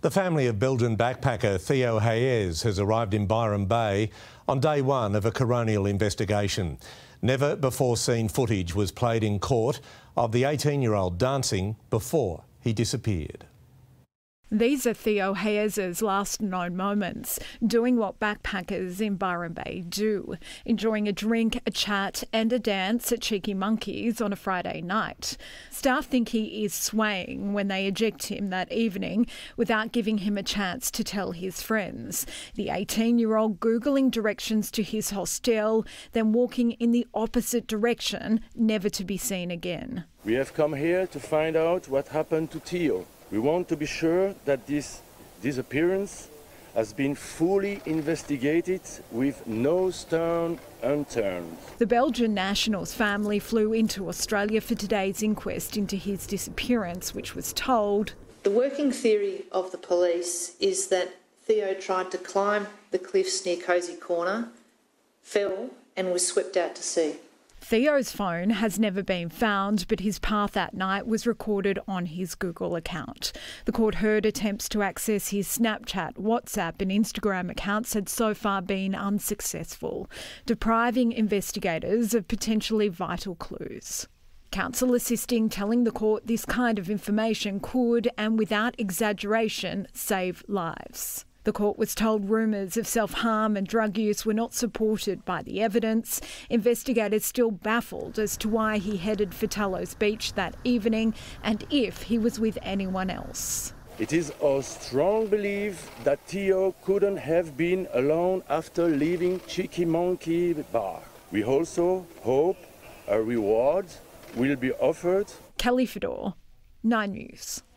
The family of Belgian backpacker Theo Hayez has arrived in Byron Bay on day one of a coronial investigation. Never before seen footage was played in court of the 18-year-old dancing before he disappeared. These are Theo Hayez's last known moments, doing what backpackers in Byron Bay do, enjoying a drink, a chat and a dance at Cheeky Monkey's on a Friday night. Staff think he is swaying when they eject him that evening without giving him a chance to tell his friends. The 18-year-old Googling directions to his hostel, then walking in the opposite direction, never to be seen again. We have come here to find out what happened to Theo. We want to be sure that this disappearance has been fully investigated with no stone unturned. The Belgian national's family flew into Australia for today's inquest into his disappearance, which was told. The working theory of the police is that Theo tried to climb the cliffs near Cozy Corner, fell and was swept out to sea. Theo's phone has never been found, but his path that night was recorded on his Google account. The court heard attempts to access his Snapchat, WhatsApp and Instagram accounts had so far been unsuccessful, depriving investigators of potentially vital clues. Counsel assisting telling the court this kind of information could, and without exaggeration, save lives. The court was told rumours of self-harm and drug use were not supported by the evidence. Investigators still baffled as to why he headed for Talos Beach that evening and if he was with anyone else. It is our strong belief that Theo couldn't have been alone after leaving Cheeky Monkey Bar. We also hope a reward will be offered. Kelly Fedor, 9 News.